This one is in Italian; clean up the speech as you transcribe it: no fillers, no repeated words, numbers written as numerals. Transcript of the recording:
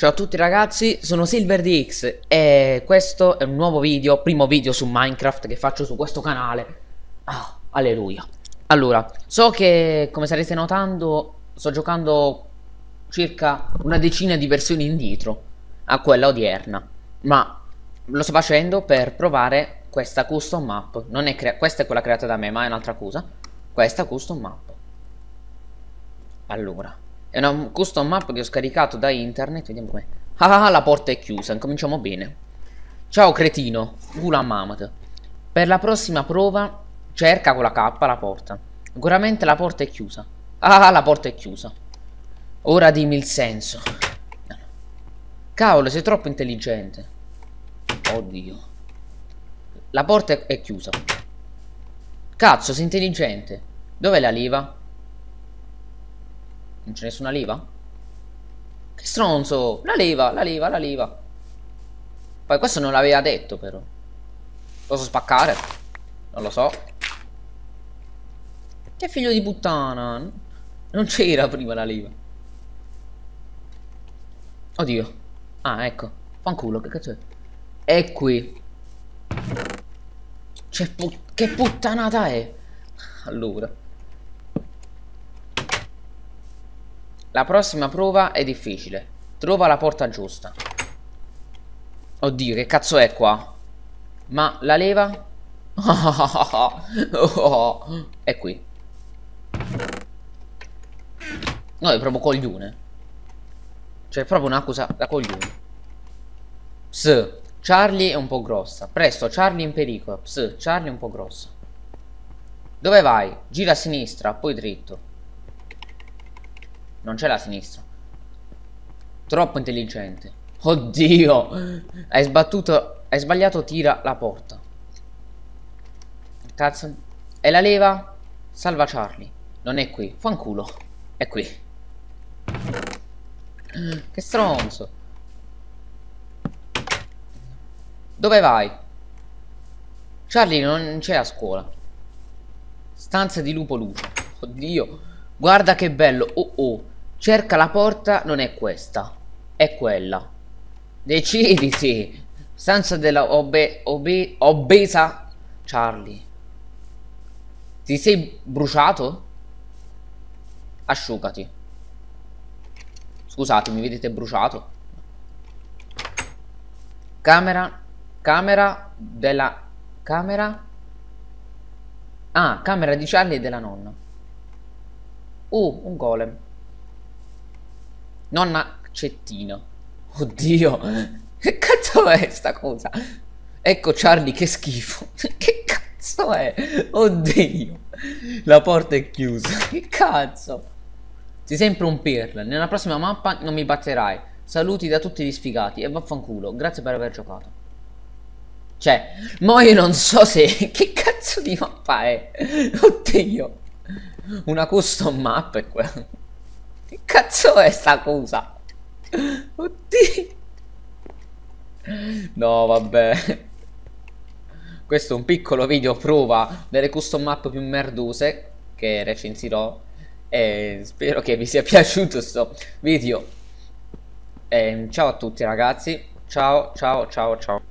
Ciao a tutti ragazzi, sono SilverDX e questo è un nuovo video, primo video su Minecraft che faccio su questo canale. Alleluia. Allora, so che come starete notando sto giocando circa una decina di versioni indietro a quella odierna, ma lo sto facendo per provare questa custom map. Non è questa è quella creata da me, ma è un'altra cosa. Questa custom map. Allora, è una custom map che ho scaricato da internet. Vediamo com'è. La porta è chiusa. Incominciamo bene. Ciao cretino. Gula Mamad. Per la prossima prova cerca con la K la porta. Sicuramente la porta è chiusa. La porta è chiusa. Ora dimmi il senso. Cavolo, sei troppo intelligente. Oddio. La porta è chiusa. Cazzo, sei intelligente. Dov'è la leva? Non c'è nessuna leva? Che stronzo! La leva, la leva, la leva. Poi questo non l'aveva detto però. Posso spaccare? Non lo so. Che figlio di puttana. Non c'era prima la leva. Oddio. Ecco. Fanculo, che cazzo è? È qui. Che puttanata è? Allora. La prossima prova è difficile. Trova la porta giusta. Oddio, che cazzo è qua? Ma la leva? È qui. No, è proprio coglione. Cioè, è proprio un'accusa da coglione. Charlie è un po' grossa. Presto, Charlie in pericolo. Charlie è un po' grossa. Dove vai? Gira a sinistra, poi dritto. Non c'è la sinistra. Troppo intelligente. Oddio. Hai sbagliato, tira la porta. Cazzo. E la leva? Salva Charlie. Non è qui. Fanculo. È qui. Che stronzo. Dove vai? Charlie non c'è a scuola. Stanza di lupo luce. Oddio. Guarda che bello. Oh. Cerca la porta, non è questa. È quella. Deciditi. Stanza della obesa Charlie. Ti sei bruciato? Asciugati. Scusate, mi vedete bruciato? Camera della... Camera di Charlie e della nonna. Un golem. Nonna Cettina. Oddio. Che cazzo è sta cosa? Ecco Charlie, che schifo. Che cazzo è? Oddio. La porta è chiusa. Che cazzo? Sei sempre un pirla. Nella prossima mappa non mi batterai. Saluti da tutti gli sfigati e vaffanculo. Grazie per aver giocato. Cioè, mo io non so se... Che cazzo di mappa è? Oddio. Una custom map è quella. Che cazzo è sta cosa? Oddio. No, vabbè. Questo è un piccolo video prova delle custom map più merdose che recensirò. E spero che vi sia piaciuto sto video. Ciao a tutti ragazzi. Ciao.